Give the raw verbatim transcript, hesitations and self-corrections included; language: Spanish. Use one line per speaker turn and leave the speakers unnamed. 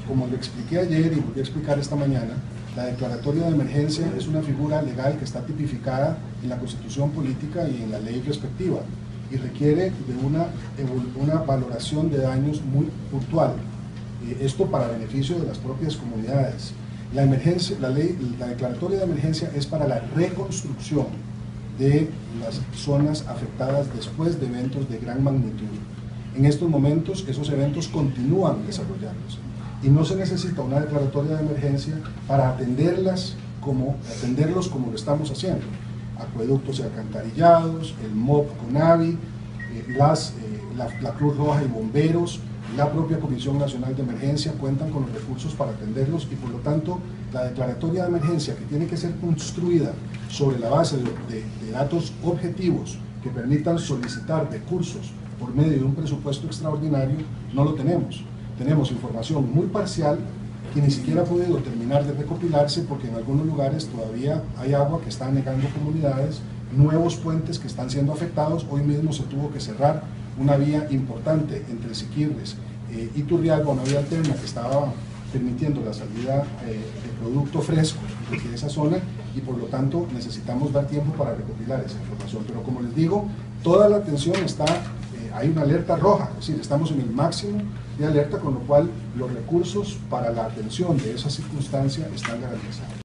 Como lo expliqué ayer y volví a explicar esta mañana, la declaratoria de emergencia es una figura legal que está tipificada en la Constitución Política y en la ley respectiva y requiere de una, una valoración de daños muy puntual. Eh, esto para beneficio de las propias comunidades. La, emergencia, la, ley, la declaratoria de emergencia es para la reconstrucción de las zonas afectadas después de eventos de gran magnitud. En estos momentos esos eventos continúan desarrollándose y no se necesita una declaratoria de emergencia para atenderlas como, atenderlos como lo estamos haciendo. Acueductos y alcantarillados, el M O P CONAVI, eh, las, eh, la, la Cruz Roja y bomberos, la propia Comisión Nacional de Emergencia cuentan con los recursos para atenderlos y por lo tanto la declaratoria de emergencia, que tiene que ser construida sobre la base de, de, de datos objetivos que permitan solicitar recursos por medio de un presupuesto extraordinario, no lo tenemos. Tenemos información muy parcial que ni siquiera ha podido terminar de recopilarse porque en algunos lugares todavía hay agua que está anegando comunidades, nuevos puentes que están siendo afectados. Hoy mismo se tuvo que cerrar una vía importante entre Siquirres eh, y Turrialba, una vía alterna que estaba permitiendo la salida eh, de producto fresco de esa zona y por lo tanto necesitamos dar tiempo para recopilar esa información. Pero como les digo, toda la atención está, eh, hay una alerta roja, es decir, estamos en el máximo de alerta, con lo cual los recursos para la atención de esa circunstancia están garantizados.